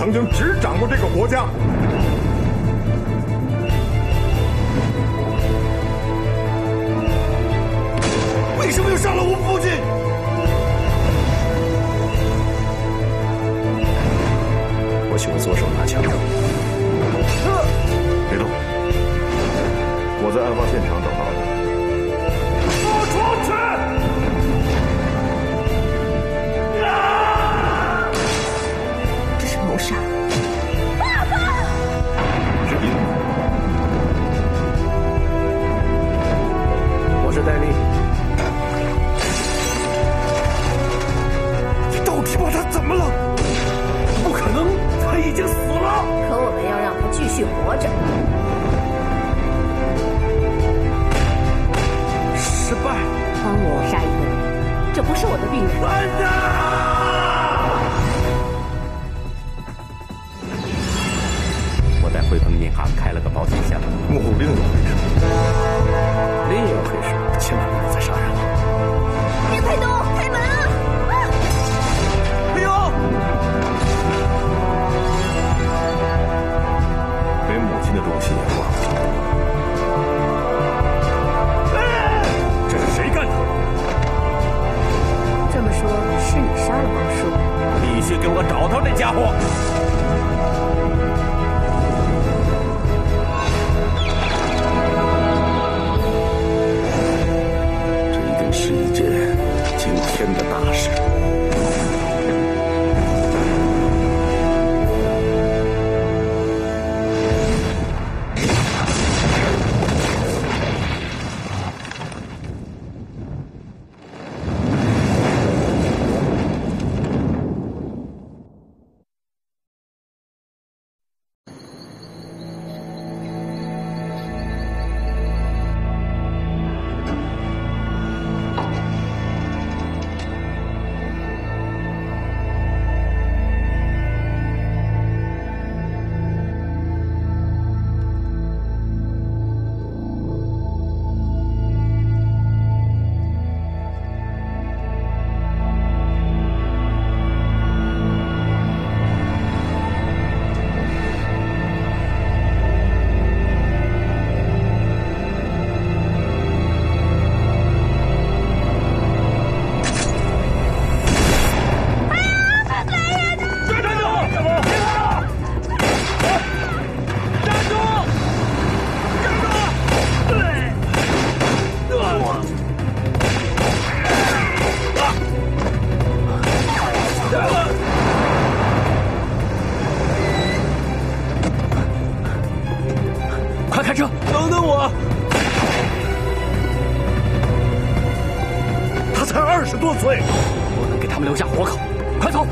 曾经执掌过这个国家。 为什么又杀了我父亲？ 我喜欢左手拿枪。 别动！我在案发现场找到的。 我出去！ 这是谋杀！爸爸！ 是你。 我是戴笠。 你到底把他怎么了？不可能，他已经死了。 可我们要让他继续活着。 失败。 帮我杀一个人，这不是我的病人。 班长！ 我在汇丰银行开了个保险箱。 幕后另有黑手。 另有黑手，千万不要再杀人了。 别拍动，开门啊！ 没有。 连母亲的东西也忘了。 这是谁干的？ 这么说，是你杀了王叔？ 必须给我找到那家伙！ 这一定是一件惊天的大事。 快开车！等等我！他才20多岁，不能给他们留下活口。快走！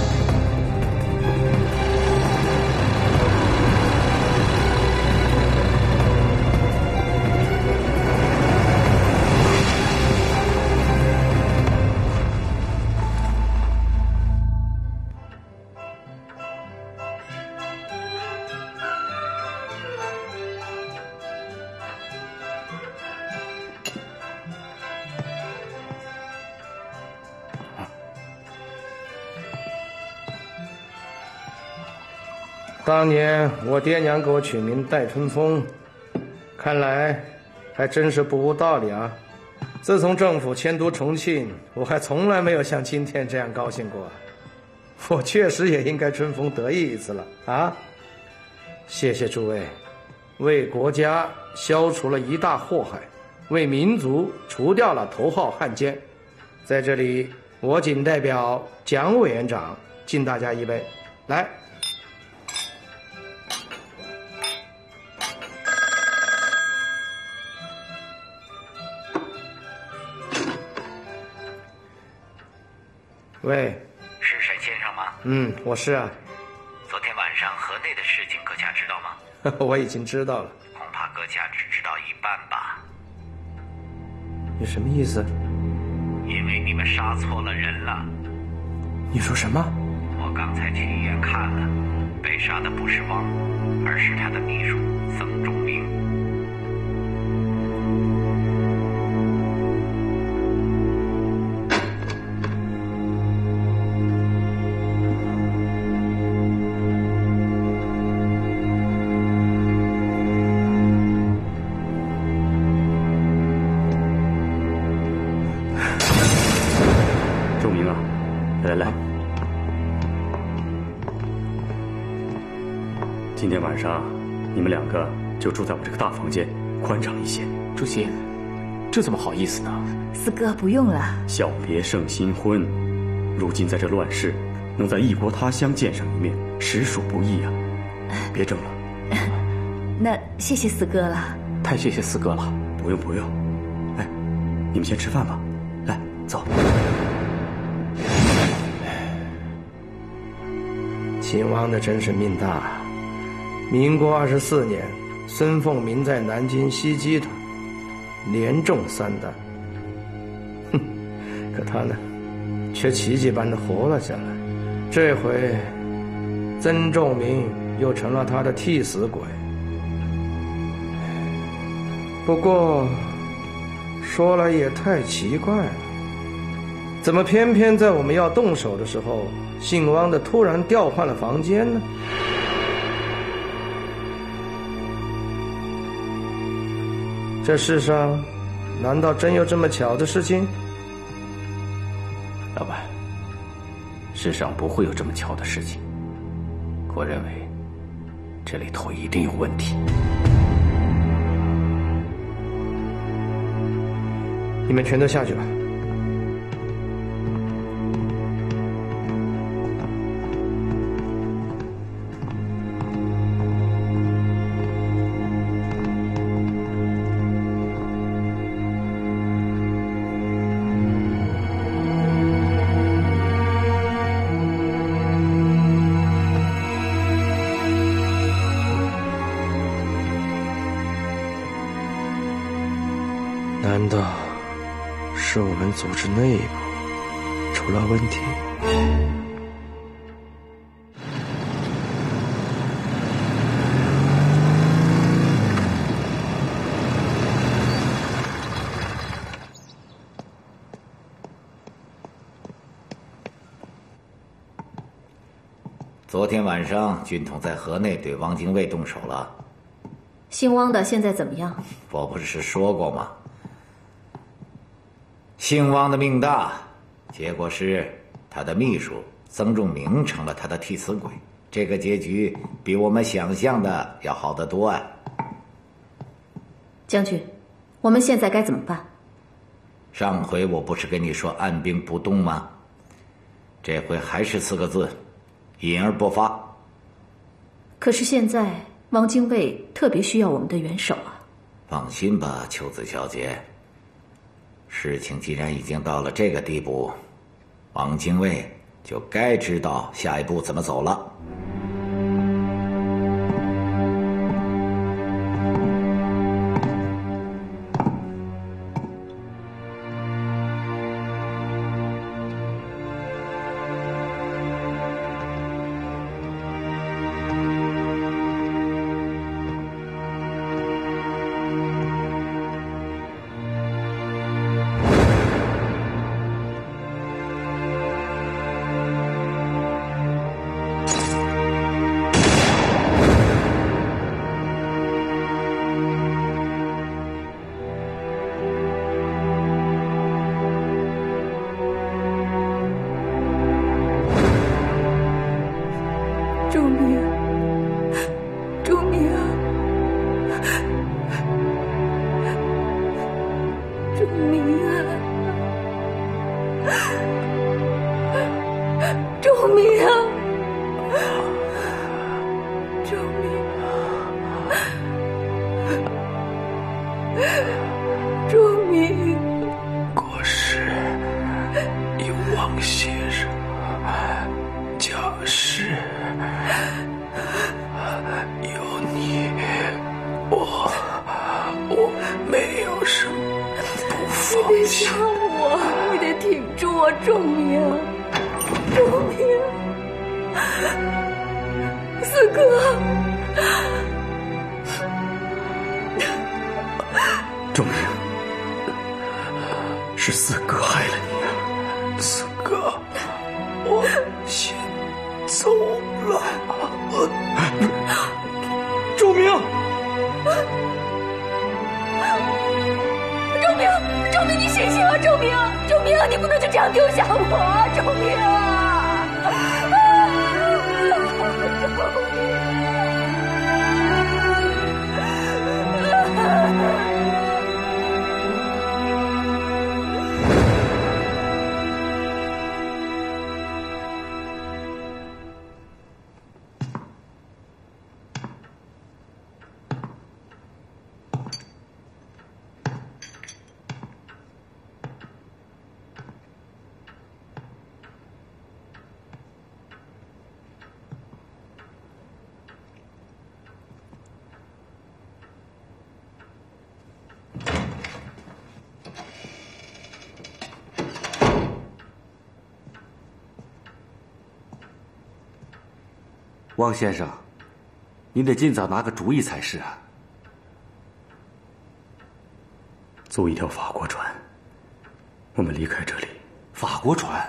当年我爹娘给我取名戴春风，看来还真是不无道理啊。自从政府迁都重庆，我还从来没有像今天这样高兴过。我确实也应该春风得意一次了啊！谢谢诸位，为国家消除了一大祸害，为民族除掉了头号汉奸。在这里，我仅代表蒋委员长敬大家一杯，来。喂， 是沈先生吗？ 我是啊。 昨天晚上河内的事情，阁下知道吗？ 我已经知道了。 恐怕阁下只知道一半吧。 你什么意思？ 因为你们杀错了人了。 你说什么？ 我刚才去医院看了，被杀的不是汪，而是他的秘书曾仲明。 今天晚上你们2个就住在我这个大房间，宽敞一些。 主席，这怎么好意思呢？ 四哥不用了。 小别胜新婚，如今在这乱世，能在异国他乡见上一面，实属不易啊！别争了。 那谢谢四哥了。 太谢谢四哥了。 不用不用。哎，你们先吃饭吧。来，走。 秦王的真是命大。民国24年，孙凤鸣在南京袭击他，连中3弹。哼，可他呢，却奇迹般的活了下来。这回，曾仲明又成了他的替死鬼。不过，说来也太奇怪了，怎么偏偏在我们要动手的时候，姓汪的突然调换了房间呢？这世上，难道真有这么巧的事情？ 老板，世上不会有这么巧的事情。我认为，这里头一定有问题。 你们全都下去吧。难道是我们组织内部出了问题？ 昨天晚上，军统在河内对汪精卫动手了。 姓汪的现在怎么样？ 我不是说过吗？姓汪的命大，结果是他的秘书曾仲明成了他的替死鬼。这个结局比我们想象的要好得多啊！ 将军，我们现在该怎么办？ 上回我不是跟你说按兵不动吗？这回还是4个字：隐而不发。 可是现在汪精卫特别需要我们的援手啊！ 放心吧，秋子小姐。事情既然已经到了这个地步，汪精卫就该知道下一步怎么走了。 仲明，是4哥害了你，4哥，我先走了。仲明， 仲明，你醒醒啊！仲明，你不能就这样丢下我啊！仲明啊！仲明。 汪先生，您得尽早拿个主意才是啊。 租一条法国船，我们离开这里。 法国船？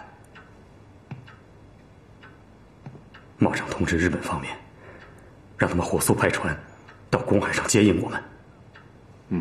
马上通知日本方面，让他们火速派船到公海上接应我们。 嗯。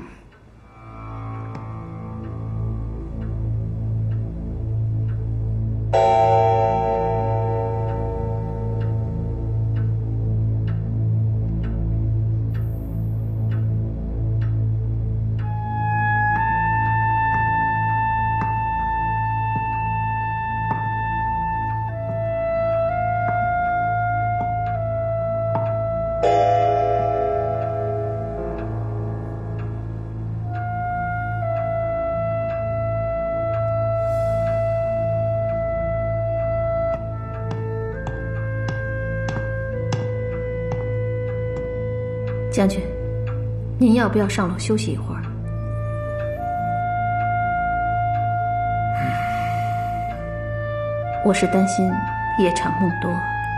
将军，您要不要上楼休息一会儿？我是担心夜长梦多。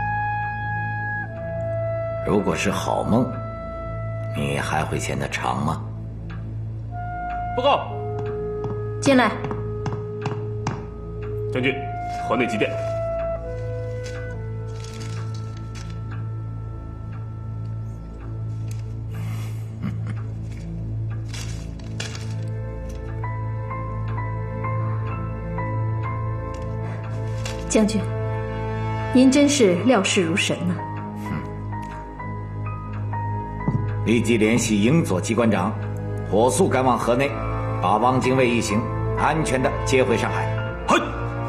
如果是好梦，你还会嫌它长吗？ 报告， 进来。 将军，河内急电。 将军，您真是料事如神呐！ 立即联系营佐机关长，火速赶往河内，把汪精卫一行安全地接回上海。 嘿。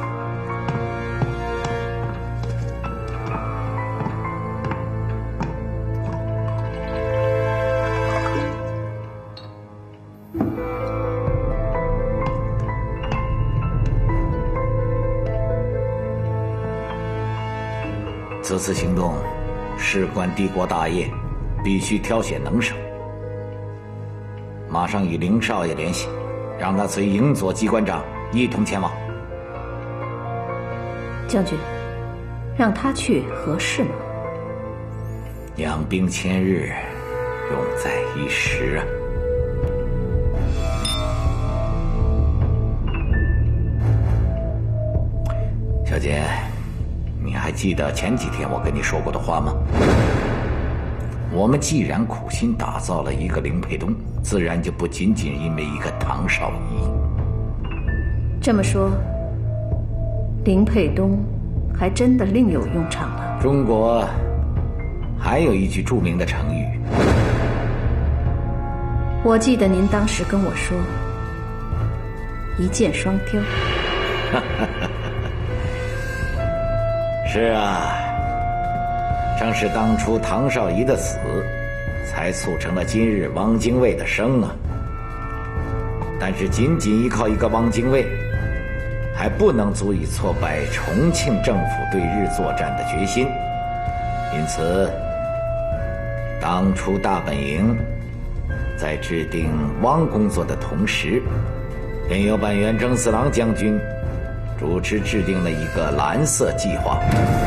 此次行动事关帝国大业，必须挑选能手。马上与凌少爷联系，让他随营佐机关长一同前往。 将军，让他去合适吗？ 养兵千日，用在一时啊！小姐，你还记得前几天我跟你说过的话吗？我们既然苦心打造了一个凌沛东，自然就不仅仅因为一个唐绍仪。 这么说，凌沛东还真的另有用场了。 中国还有一句著名的成语， 我记得您当时跟我说一箭双雕。 是啊，正是当初唐绍仪的死，才促成了今日汪精卫的生啊。但是仅仅依靠一个汪精卫，还不能足以挫败重庆政府对日作战的决心。因此，当初大本营在制定汪工作的同时，便由本原征四郎将军主持制定了一个蓝色计划。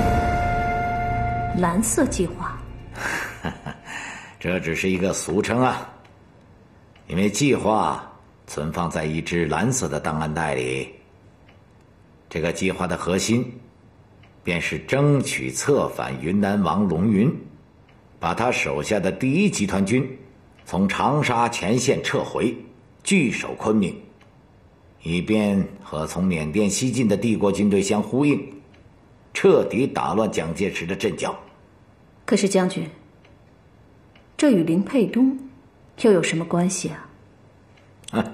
蓝色计划？ 这只是一个俗称啊，因为计划存放在一只蓝色的档案袋里。这个计划的核心便是争取策反云南王龙云，把他手下的第一集团军从长沙前线撤回，据守昆明，以便和从缅甸西进的帝国军队相呼应，彻底打乱蒋介石的阵脚。 可是将军，这与凌沛东又有什么关系啊？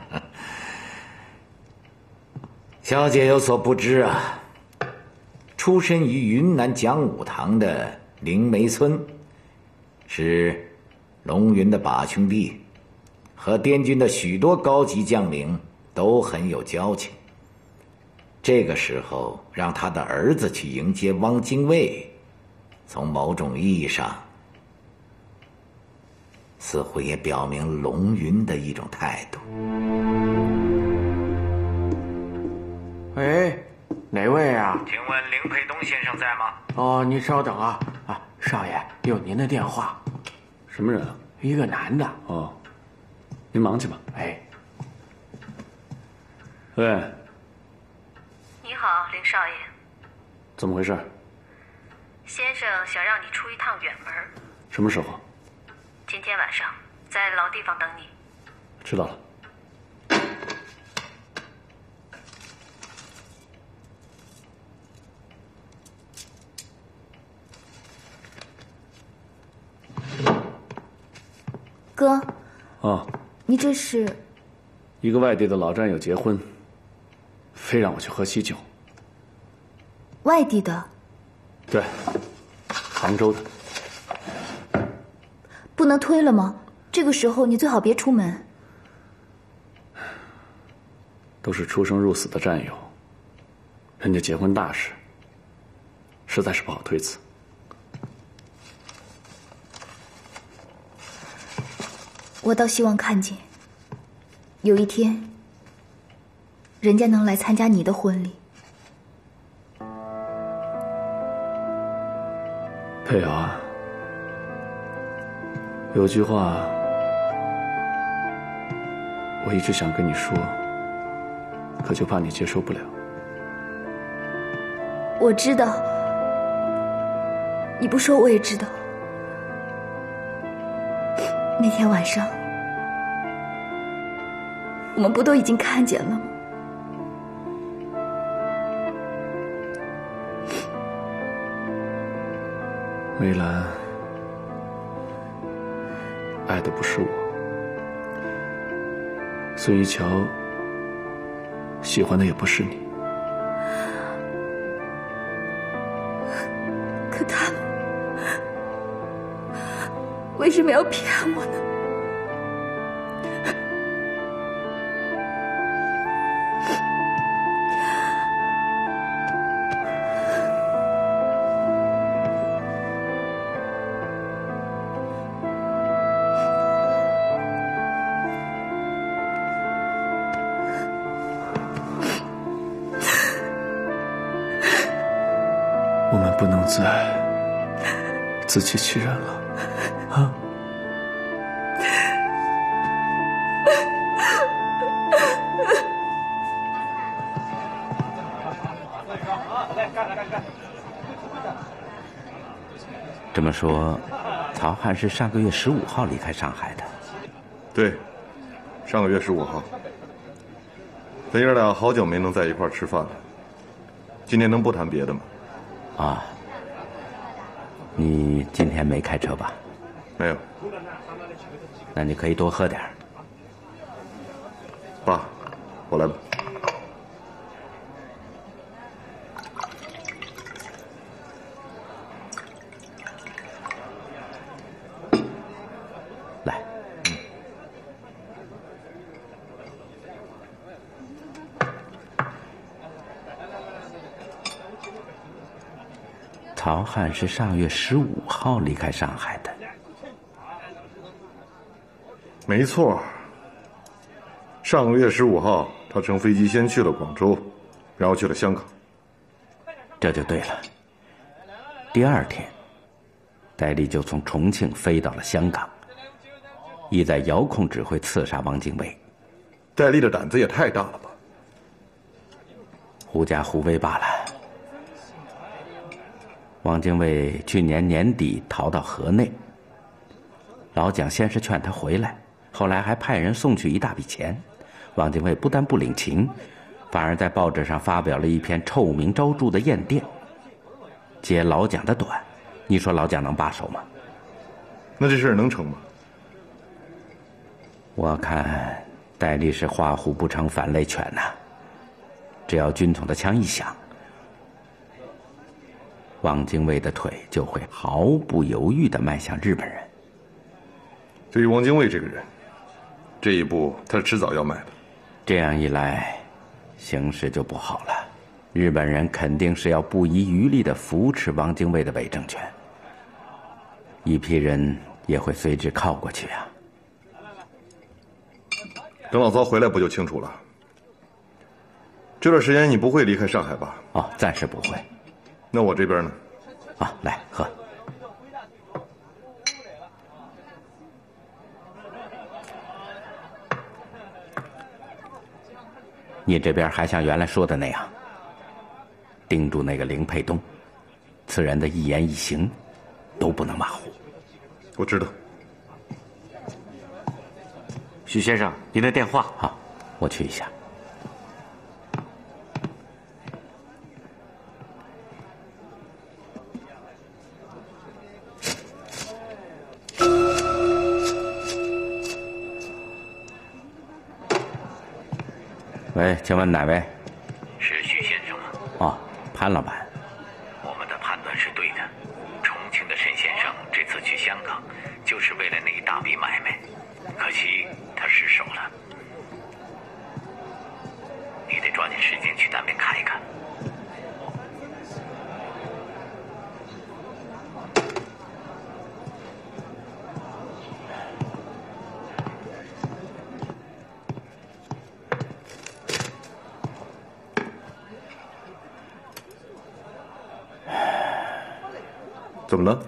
小姐有所不知啊，出身于云南讲武堂的灵梅村，是龙云的把兄弟，和滇军的许多高级将领都很有交情。这个时候让他的儿子去迎接汪精卫，从某种意义上似乎也表明龙云的一种态度。 喂，哪位啊？ 请问凌沛东先生在吗？ 哦，您稍等啊， 少爷，有您的电话。 什么人啊？ 一个男的。 哦，您忙去吧。 哎。 喂。 你好，林少爷。 怎么回事？ 先生想让你出一趟远门。 什么时候？ 今天晚上，在老地方等你。 知道了。 哥。 哦。 你这是？ 一个外地的老战友结婚，非让我去喝喜酒。 外地的？ 对，杭州的。 不能推了吗？这个时候你最好别出门。 都是出生入死的战友，人家结婚大事，实在是不好推辞。 我倒希望看见，有一天，人家能来参加你的婚礼。 佩瑶啊，有句话我一直想跟你说，可就怕你接受不了。 我知道，你不说我也知道。那天晚上，我们不都已经看见了吗？ 梅兰爱的不是我，孙一桥喜欢的也不是你。 可他们为什么要骗我呢？ 我们不能再自欺欺人了，啊！ 这么说，曹汉是上个月15号离开上海的。 对，上个月15号。咱爷俩好久没能在一块儿吃饭了，今天能不谈别的吗？ 啊，你今天没开车吧？ 没有。 那你可以多喝点。 爸，我来吧。 来。曹汉是上月15号离开上海的。 没错，上个月15号，他乘飞机先去了广州，然后去了香港。 这就对了。第二天，戴笠就从重庆飞到了香港，意在遥控指挥刺杀汪精卫。 戴笠的胆子也太大了吧？ 狐假虎威罢了。汪精卫去年年底逃到河内，老蒋先是劝他回来，后来还派人送去一大笔钱。汪精卫不但不领情，反而在报纸上发表了一篇臭名昭著的艳电，揭老蒋的短。你说老蒋能罢手吗？ 那这事儿能成吗？ 我看戴笠是画虎不成反类犬呐。只要军统的枪一响，汪精卫的腿就会毫不犹豫地迈向日本人。 对于汪精卫这个人，这一步他是迟早要迈的。 这样一来，形势就不好了。日本人肯定是要不遗余力地扶持汪精卫的伪政权，一批人也会随之靠过去啊。 等老曹回来不就清楚了？这段时间你不会离开上海吧？ 哦，暂时不会。 那我这边呢？ 啊，来喝。 你这边还像原来说的那样，盯住那个林沛东，此人的一言一行都不能马虎。 我知道。 许先生，您的电话。 好，我去一下。喂，请问哪位？ 是许先生吗？ 哦，潘老板。 我们的判断是对的，重庆的沈先生这次去香港，就是为了那一大笔买卖，可惜他失手了。你得抓紧时间去那边看一看。 怎么了？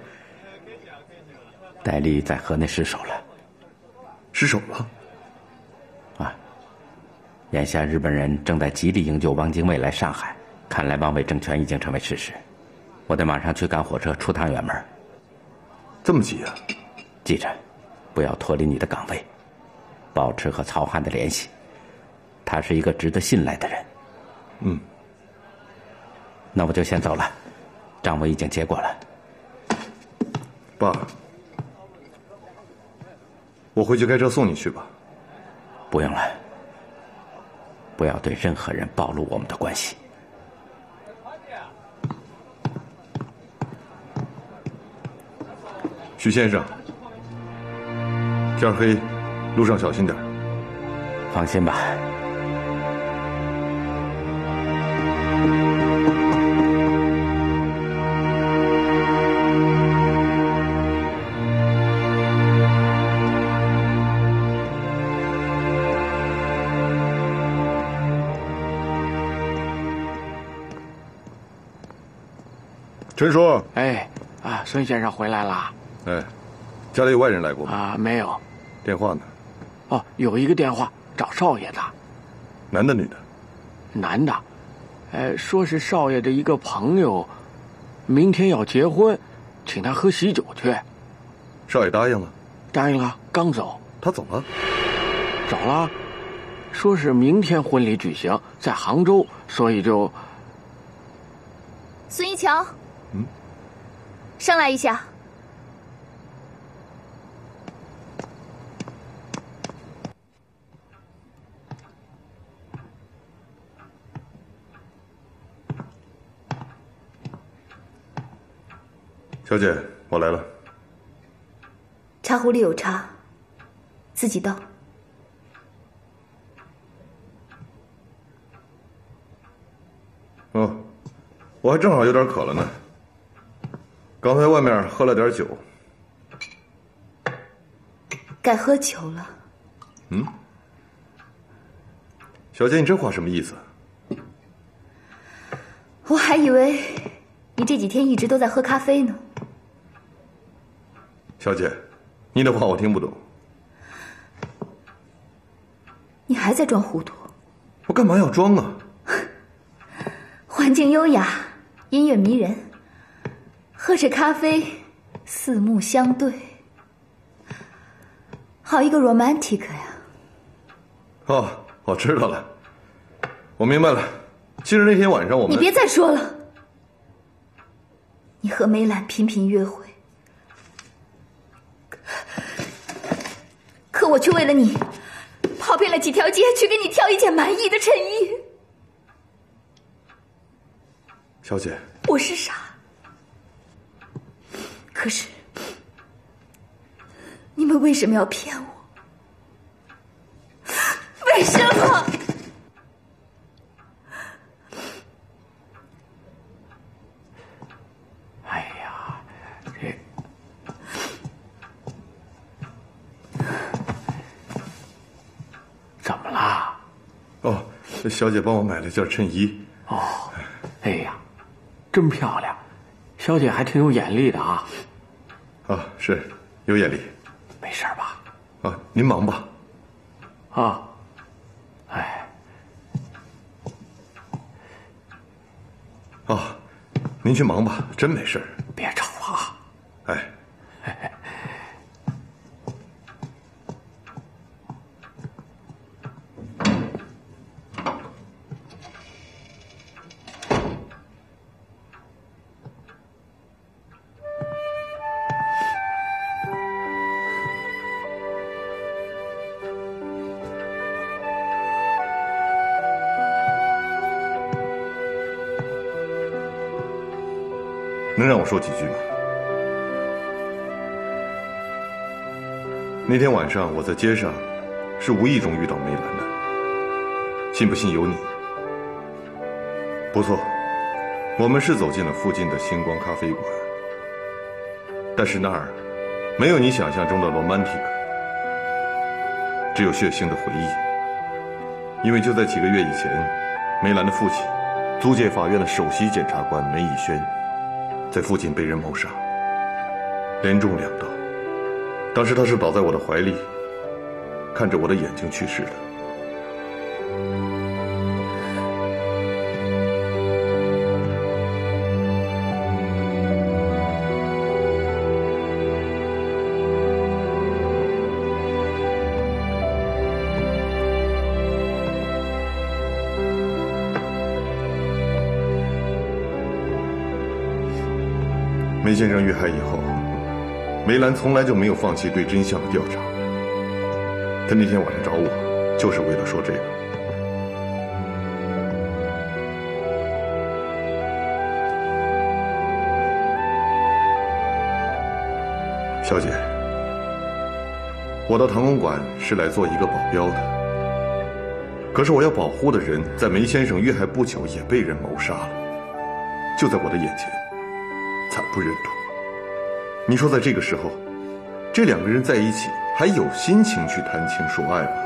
戴笠在河内失手了。 失手了？ 啊！眼下日本人正在极力营救汪精卫来上海，看来汪伪政权已经成为事实。我得马上去赶火车出趟远门。 这么急啊？ 记着，不要脱离你的岗位，保持和曹汉的联系。他是一个值得信赖的人。 嗯。 那我就先走了，账我已经结过了。 爸，我回去开车送你去吧。 不用了，不要对任何人暴露我们的关系。 许先生，天黑，路上小心点。 放心吧。 陈叔， 哎，啊，孙先生回来啦。 哎，家里有外人来过吗？ 啊，没有。 电话呢？ 哦，有一个电话找少爷的。 男的女的？ 男的，说是少爷的一个朋友，明天要结婚，请他喝喜酒去。 少爷答应了？ 答应了，刚走。 他走了？ 走了，说是明天婚礼举行在杭州，所以就。 孙一桥。上来一下。 小姐，我来了。 茶壶里有茶，自己倒。 哦，我还正好有点渴了呢。刚才外面喝了点酒。 该喝酒了。 嗯？小姐，你这话什么意思？ 我还以为你这几天一直都在喝咖啡呢。 小姐，你的话我听不懂。 你还在装糊涂？ 我干嘛要装啊？ 环境优雅，音乐迷人，喝着咖啡，四目相对，好一个 romantic 呀！ 哦，我知道了，我明白了。其实那天晚上我们…… 你别再说了。你和梅兰频频约会，可我却为了你跑遍了几条街，去给你挑一件满意的衬衣。 小姐， 我是傻，可是你们为什么要骗我？为什么？ 哎呀，怎么啦？ 哦，小姐帮我买了件衬衣。 哦，哎呀，真漂亮，小姐还挺有眼力的啊。 啊，是有眼力。 没事吧？ 啊，您忙吧。 啊，哎， 您去忙吧，真没事。 别吵了啊！ 哎。能让我说几句吗？那天晚上我在街上，是无意中遇到梅兰的。信不信由你。不错，我们是走进了附近的星光咖啡馆，但是那儿没有你想象中的romantic，只有血腥的回忆。因为就在几个月以前，梅兰的父亲，租界法院的首席检察官梅以轩，在附近被人谋杀，连中2刀。当时他是倒在我的怀里，看着我的眼睛去世的。梅先生遇害以后，梅兰从来就没有放弃对真相的调查。他那天晚上找我，就是为了说这个。小姐，我到唐公馆是来做一个保镖的，可是我要保护的人，在梅先生遇害不久也被人谋杀了，就在我的眼前。惨不忍睹。你说在这个时候，这2个人在一起，还有心情去谈情说爱吗？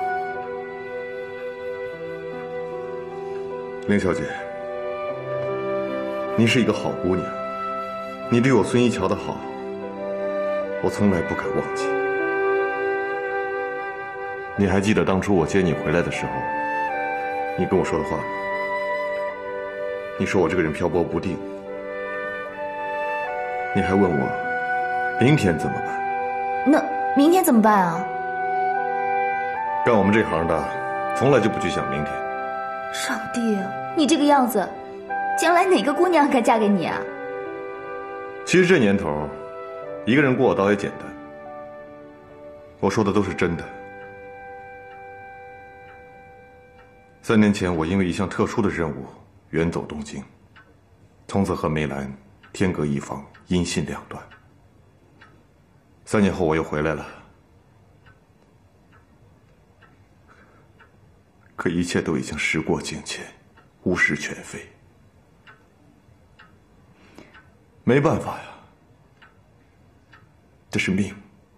凌小姐，你是一个好姑娘，你对我孙一桥的好，我从来不敢忘记。你还记得当初我接你回来的时候，你跟我说的话吗？你说我这个人漂泊不定。你还问我明天怎么办？ 那明天怎么办啊？ 干我们这行的从来就不去想明天。 上帝啊，你这个样子，将来哪个姑娘该嫁给你啊？ 其实这年头，一个人过倒也简单。我说的都是真的。3年前，我因为一项特殊的任务远走东京，从此和梅兰天各一方，音信两断。3年后我又回来了，可一切都已经时过境迁，物是全非。没办法呀，这是命，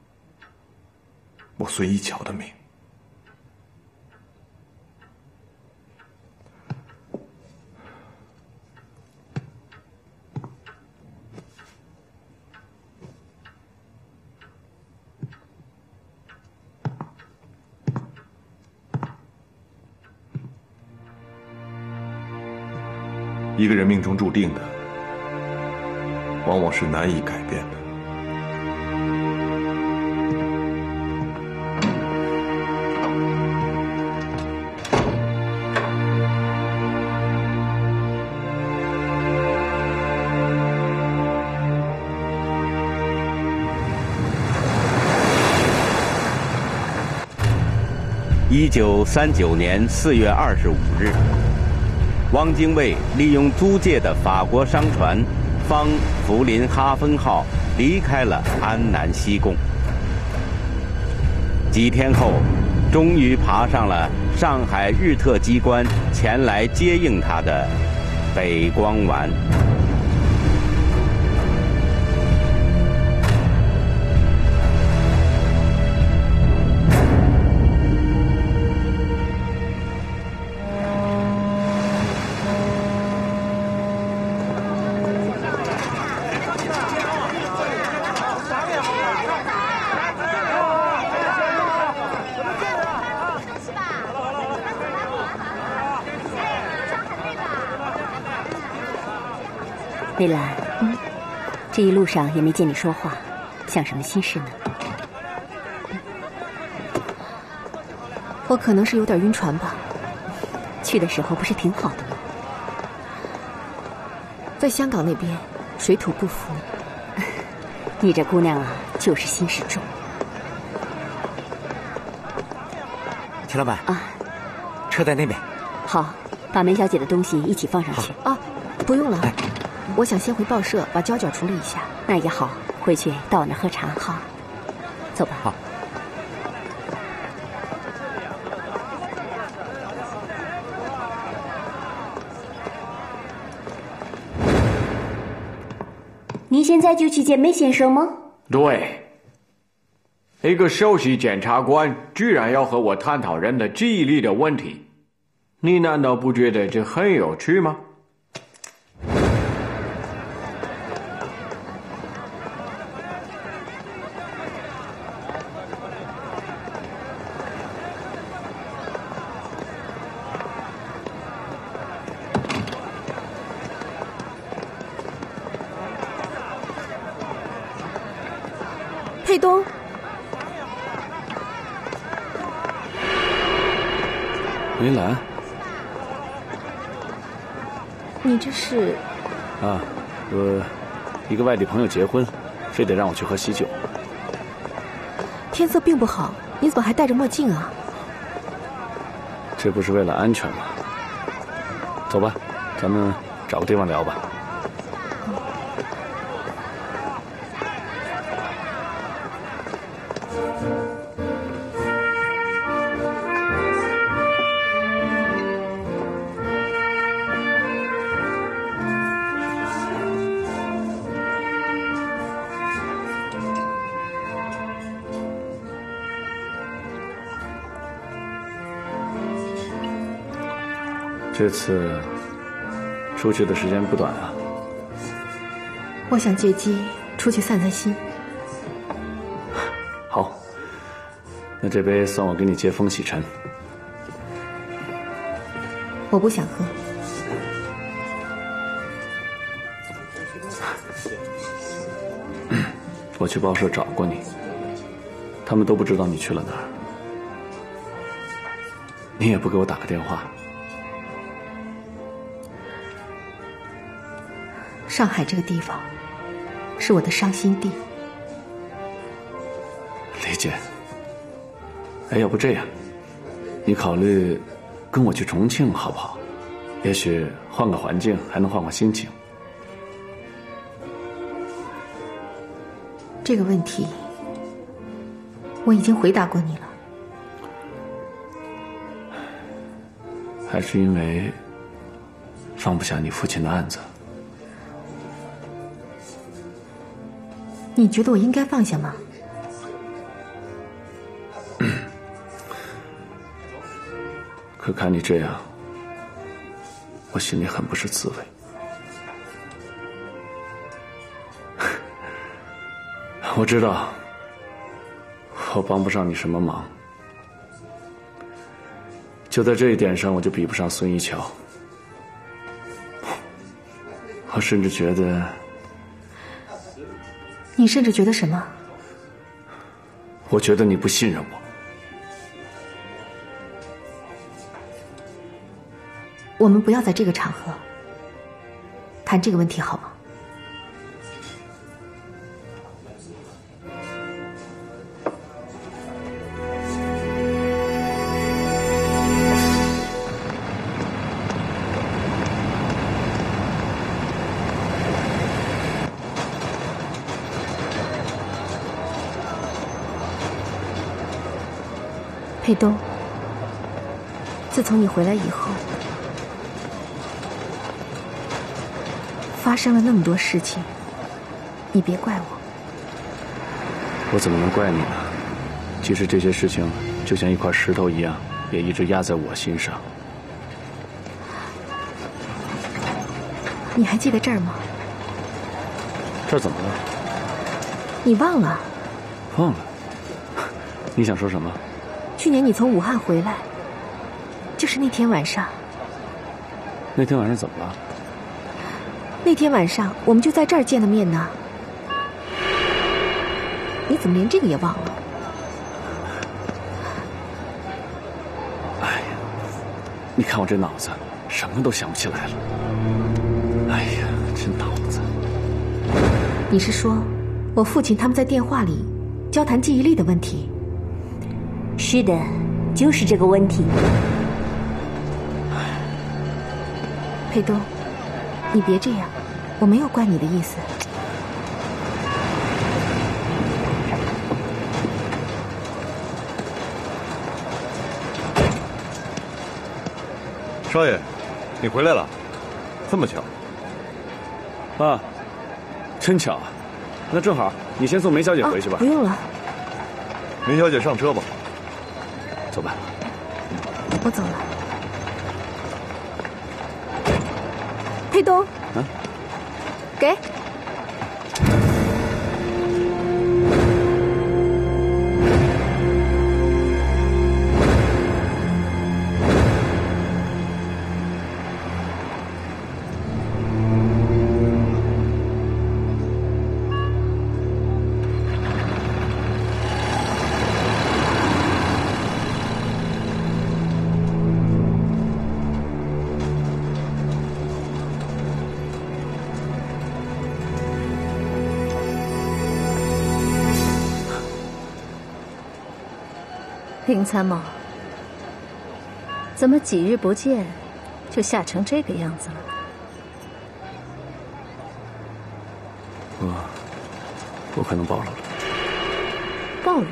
我孙一桥的命。一个人命中注定的，往往是难以改变的。 1939年4月25日，汪精卫利用租界的法国商船“方福林哈芬号”离开了安南西贡。几天后，终于爬上了上海日特机关前来接应他的北光丸。 蔚兰，这一路上也没见你说话，想什么心事呢？ 我可能是有点晕船吧。 去的时候不是挺好的吗？ 在香港那边，水土不服。 你这姑娘啊，就是心事重。 秦老板啊， 车在那边。 好，把梅小姐的东西一起放上去。 啊，不用了，我想先回报社把胶卷处理一下。 那也好，回去到我那喝茶。好，走吧。 好。 您现在就去见梅先生吗？ 对，一个首席检察官居然要和我探讨人的记忆力的问题，你难道不觉得这很有趣吗？ 佩东， 梅兰， 你这是？ 啊，一个外地朋友结婚，非得让我去喝喜酒。 天色并不好，你怎么还戴着墨镜啊？ 这不是为了安全吗？走吧，咱们找个地方聊吧。这次出去的时间不短啊。 我想借机出去散散心。 好，那这杯算我给你接风洗尘。 我不想喝。 我去报社找过你，他们都不知道你去了哪儿，你也不给我打个电话。 上海这个地方是我的伤心地。 理解。哎，要不这样，你考虑跟我去重庆好不好？也许换个环境，还能换换心情。 这个问题我已经回答过你了。 还是因为放不下你父亲的案子？ 你觉得我应该放下吗？ 可看你这样，我心里很不是滋味。我知道我帮不上你什么忙，就在这一点上，我就比不上孙一桥。我甚至觉得， 你甚至觉得什么？ 我觉得你不信任我。 我们不要在这个场合谈这个问题，好吗？佩东，自从你回来以后，发生了那么多事情，你别怪我。 我怎么能怪你呢？其实这些事情就像一块石头一样，也一直压在我心上。 你还记得这儿吗？ 这儿怎么了？ 你忘了？ 忘了。你想说什么？ 去年你从武汉回来，就是那天晚上。 那天晚上怎么了？ 那天晚上我们就在这儿见的面呢。你怎么连这个也忘了？ 哎呀，你看我这脑子，什么都想不起来了。哎呀，这脑子！ 你是说，我父亲他们在电话里交谈记忆力的问题？ 是的，就是这个问题。 佩东，你别这样，我没有怪你的意思。 少爷，你回来了，这么巧？ 啊，真巧啊！那正好，你先送梅小姐回去吧。 不用了， 梅小姐上车吧。 走吧。 我走了。佩东， 啊， 给。 林参谋，怎么几日不见，就吓成这个样子了？ 我可能暴露了。 暴露了？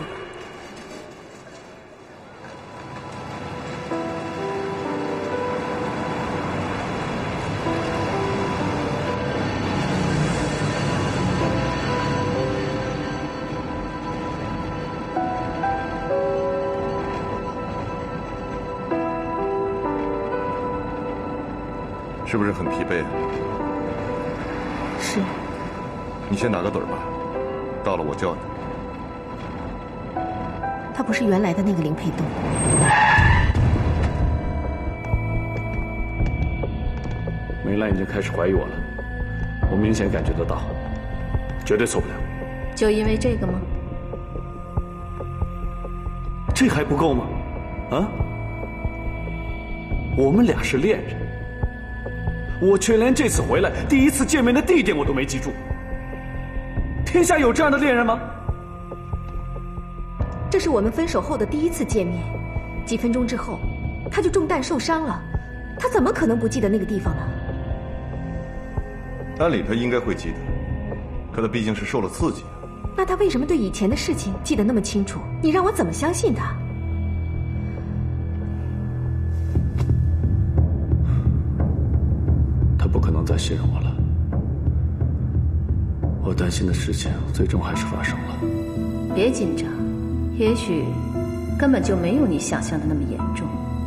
是不是很疲惫啊？ 是。 你先打个盹吧，到了我叫你。 他不是原来的那个林佩东。 梅兰已经开始怀疑我了，我明显感觉得到，绝对受不了。 就因为这个吗？ 这还不够吗？啊？我们俩是恋人。我却连这次回来第一次见面的地点我都没记住。天下有这样的恋人吗？ 这是我们分手后的第一次见面，几分钟之后，他就中弹受伤了，他怎么可能不记得那个地方呢？ 按理他应该会记得，可他毕竟是受了刺激。 那他为什么对以前的事情记得那么清楚？你让我怎么相信他？ 不可能再信任我了。我担心的事情最终还是发生了。 别紧张，也许根本就没有你想象的那么严重。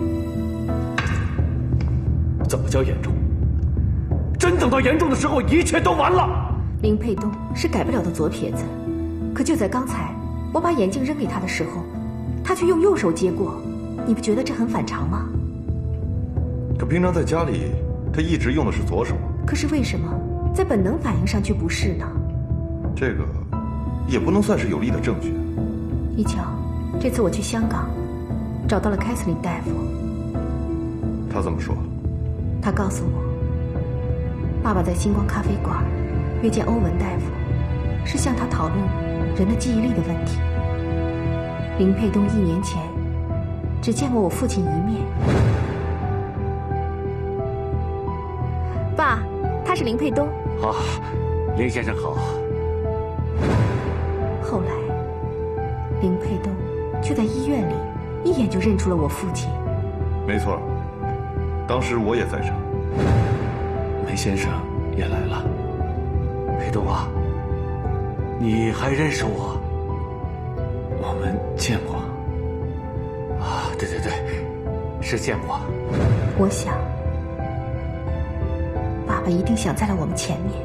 怎么叫严重？真等到严重的时候，一切都完了。 林佩东是改不了的左撇子，可就在刚才，我把眼镜扔给他的时候，他却用右手接过。你不觉得这很反常吗？ 可平常在家里，他一直用的是左手。 可是为什么在本能反应上却不是呢？ 这个也不能算是有力的证据。 一巧，这次我去香港，找到了凯瑟琳大夫。 他怎么说？ 他告诉我，爸爸在星光咖啡馆约见欧文大夫，是向他讨论人的记忆力的问题。林佩东1年前只见过我父亲一面。爸，他是林佩东。 好，林先生好。 后来，林佩东却在医院里一眼就认出了我父亲。 没错，当时我也在场。 梅先生也来了。 佩东啊，你还认识我？ 我们见过。 啊，对对对，是见过。 我想，爸爸一定想在了我们前面。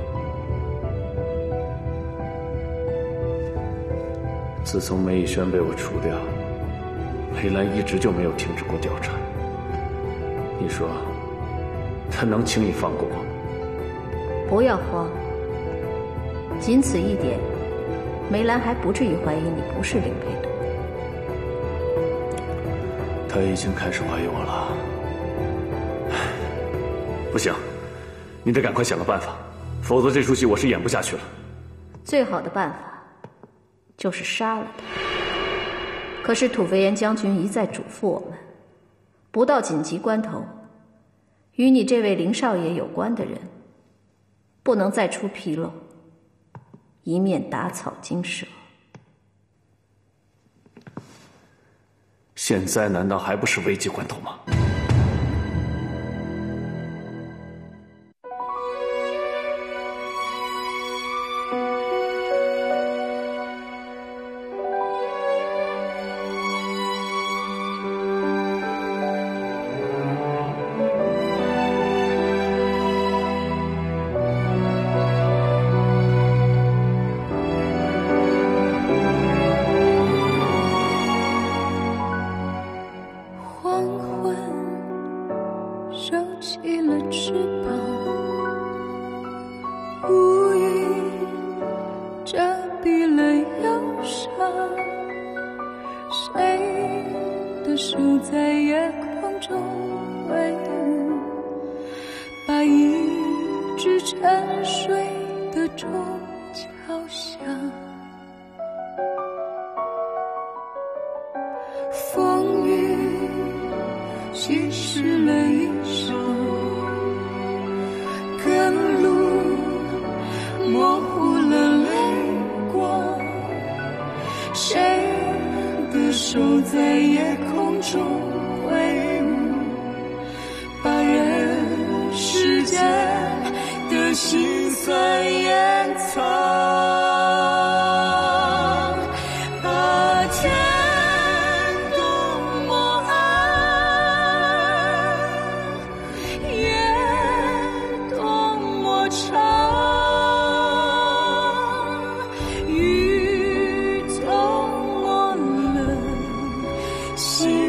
自从梅以轩被我除掉，梅兰一直就没有停止过调查。你说，他能轻易放过我？ 不要慌，仅此一点，梅兰还不至于怀疑你不是林佩东。 他已经开始怀疑我了。 不行，你得赶快想个办法，否则这出戏我是演不下去了。 最好的办法就是杀了他。可是土肥原将军一再嘱咐我们，不到紧急关头，与你这位林少爷有关的人，不能再出纰漏，以免打草惊蛇。 现在难道还不是危急关头吗？ 心